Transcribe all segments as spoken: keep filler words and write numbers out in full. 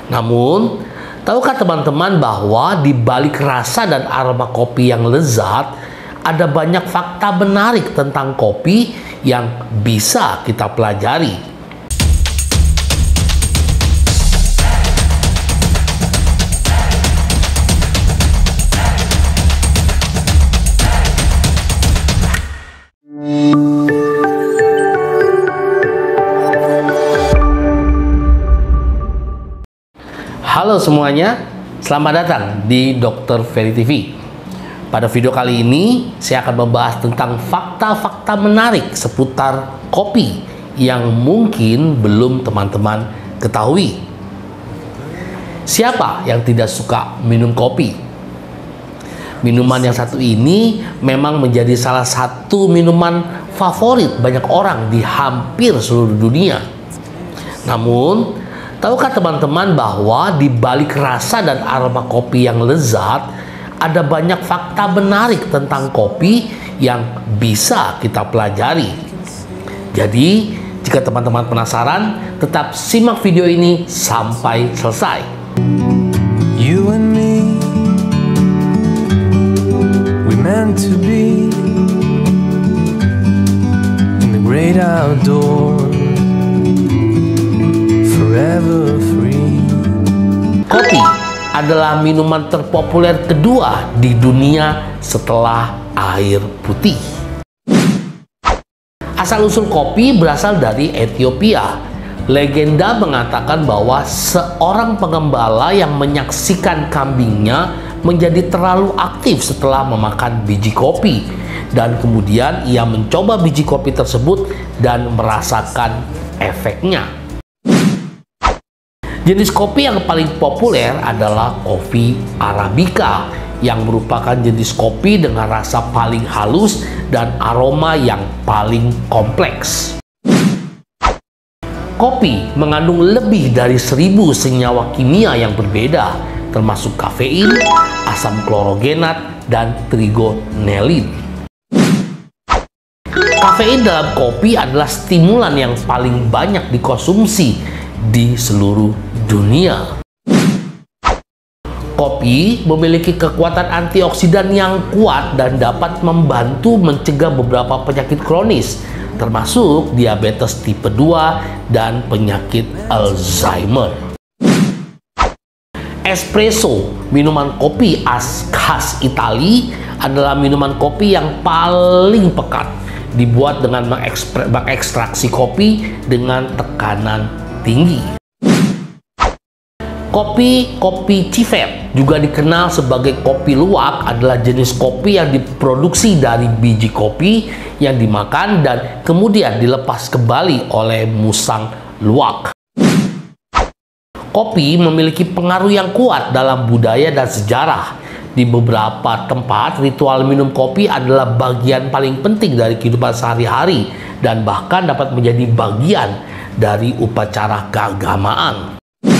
Namun, tahukah teman-teman bahwa di balik rasa dan aroma kopi yang lezat, ada banyak fakta menarik tentang kopi yang bisa kita pelajari. Halo semuanya, selamat datang di dokter Ferry T V. Pada video kali ini, saya akan membahas tentang fakta-fakta menarik seputar kopi yang mungkin belum teman-teman ketahui. Siapa yang tidak suka minum kopi? Minuman yang satu ini memang menjadi salah satu minuman favorit banyak orang di hampir seluruh dunia. Namun, tahukah teman-teman bahwa di balik rasa dan aroma kopi yang lezat, ada banyak fakta menarik tentang kopi yang bisa kita pelajari. Jadi, jika teman-teman penasaran, tetap simak video ini sampai selesai. You and me, we meant to be in the great outdoors. Kopi adalah minuman terpopuler kedua di dunia setelah air putih. Asal-usul kopi berasal dari Ethiopia. Legenda mengatakan bahwa seorang pengembala yang menyaksikan kambingnya menjadi terlalu aktif setelah memakan biji kopi, dan kemudian ia mencoba biji kopi tersebut dan merasakan efeknya. Jenis kopi yang paling populer adalah kopi Arabica, yang merupakan jenis kopi dengan rasa paling halus dan aroma yang paling kompleks. Kopi mengandung lebih dari seribu senyawa kimia yang berbeda, termasuk kafein, asam klorogenat, dan trigonelin. Kafein dalam kopi adalah stimulan yang paling banyak dikonsumsi di seluruh dunia. Kopi memiliki kekuatan antioksidan yang kuat dan dapat membantu mencegah beberapa penyakit kronis, termasuk diabetes tipe dua dan penyakit Alzheimer. Espresso, minuman kopi khas Italia, adalah minuman kopi yang paling pekat, dibuat dengan mengekstraksi kopi dengan tekanan tinggi. Kopi kopi civet, juga dikenal sebagai kopi luwak, adalah jenis kopi yang diproduksi dari biji kopi yang dimakan dan kemudian dilepas kembali oleh musang luwak. Kopi memiliki pengaruh yang kuat dalam budaya dan sejarah. Di beberapa tempat, ritual minum kopi adalah bagian paling penting dari kehidupan sehari-hari dan bahkan dapat menjadi bagian dari upacara keagamaan.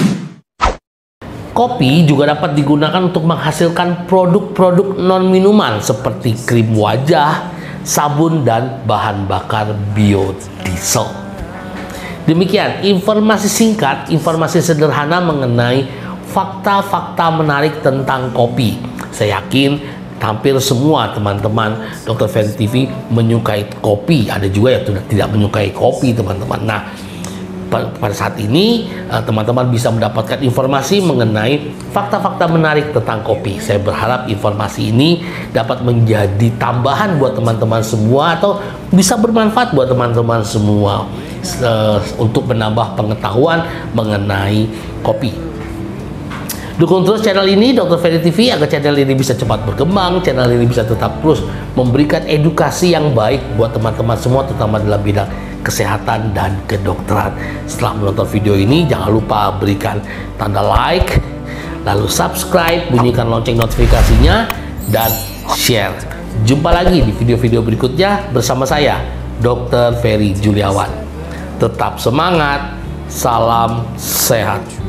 Kopi juga dapat digunakan untuk menghasilkan produk-produk non-minuman seperti krim wajah, sabun, dan bahan bakar biodiesel. Demikian informasi singkat, informasi sederhana mengenai fakta-fakta menarik tentang kopi. Saya yakin hampir semua teman-teman dokter Ferry T V menyukai kopi. Ada juga yang tidak menyukai kopi, teman-teman. Nah, pada saat ini teman-teman bisa mendapatkan informasi mengenai fakta-fakta menarik tentang kopi. Saya berharap informasi ini dapat menjadi tambahan buat teman-teman semua atau bisa bermanfaat buat teman-teman semua uh, untuk menambah pengetahuan mengenai kopi. Dukung terus channel ini dokter Ferry T V agar channel ini bisa cepat berkembang, channel ini bisa tetap terus memberikan edukasi yang baik buat teman-teman semua, terutama dalam bidang kesehatan dan kedokteran. Setelah menonton video ini, jangan lupa berikan tanda like, lalu subscribe, bunyikan lonceng notifikasinya, dan share. Jumpa lagi di video-video berikutnya bersama saya, dokter Ferry Juliawan. Tetap semangat, salam sehat.